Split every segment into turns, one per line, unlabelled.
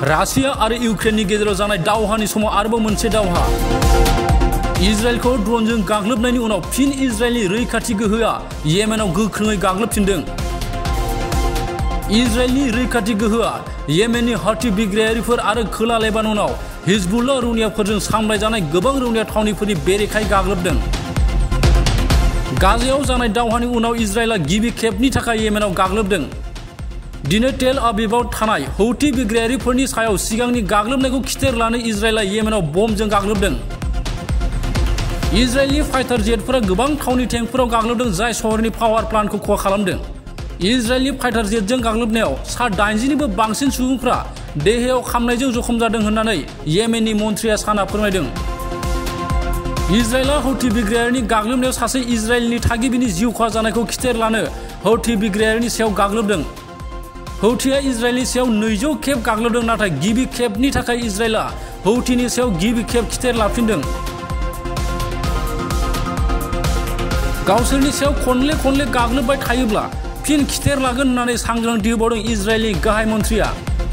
रासिया और यूक्रेननि गेजेराव जानाय दावहानि समाव आरोबाव मोनसे दावहा इजराइलखौ ड्रनजों गाग्लोबनायनि उनाव फिन इजराइलनि रैखाथि गोहोआ येमेनाव गोख्रोङै गाग्लोबफिनदों। इजराइलनि रैखाथि गोहोआ येमेननि हौथि बिग्रायारिफोर आरो खोला लेबाननाव हिजबुल्लाह रौनियाफोरजों सामलायजानाय गोबां रौनिया थावनिफोरनि बेरेखायै गाग्लोबदों। गाजायाव जानाय दावहानि उनाव इजराइलआ गिबि खेबनि थाखाय येमेनाव गाग्लोबदों। दिनै तेल आबिबाव थानाय हौथि बिग्रायारिफोरनि सायाव सिगांनि गाग्लोबनायखौ खिथेर लानो इजराइलआ येमेनाव बमजों गाग्लोबदों। इजराइलनि फाइटार जेटफोरा गोबां थावनि टेंकफोराव गाग्लोबदों जाय शहरनि पावार प्लान्टखौ खहा खालामदों। इजराइलनि फाइटार जेटजों गाग्लोबनायाव सा 80निबो बांसिन सुबुंफ्रा देहायाव खामनायजों जखम जादों होननानै येमेननि मन्थ्रिया साना फोरमायदों। इजराइलआ हौथि बिग्रायारिनि गाग्लोबनायाव सासे इजराइलनि थागिबिनि जिउ खहा जानायखौ खिथेर लानो हौथि बिग्रायारिनि सायाव गाग्लोबदों। हौथिया इजराइलनि सायाव 200 खेब गाग्लोबदों नाथाय गिबि खेबनि थाखाय इजराइलआ हौथिनि सायाव गिबि खेब खिथेर लाफिनदों। गावसोरनि सायाव खनले गाग्लोबबाय थायोब्ला फिन खिथेर लागोन होननानै सांग्रांथि होबावदों इजराइलनि गाहाय मन्थ्रिया।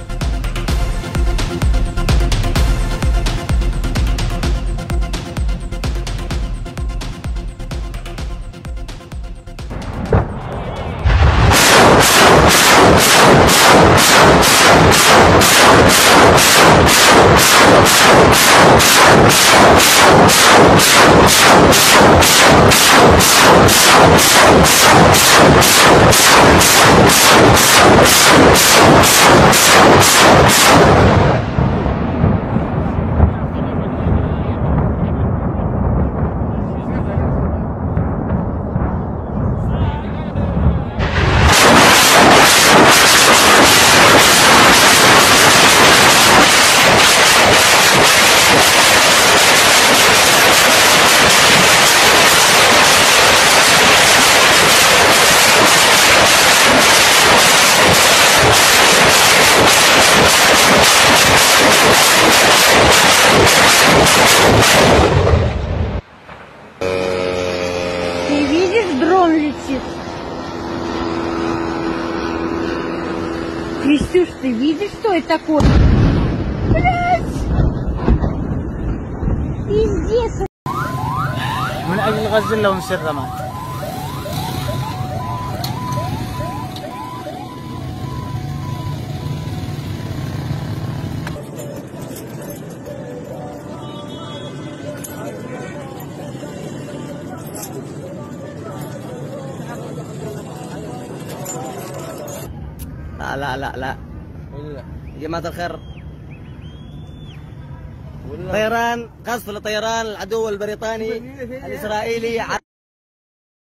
Ты видишь, дрон летит? Крестюш, ты видишь, что это такое? Блядь! Пиздец!
من أجل غزة لهم سرما.
لا جماعة الخير طيران قصف لطيران العدو البريطاني الإسرائيلي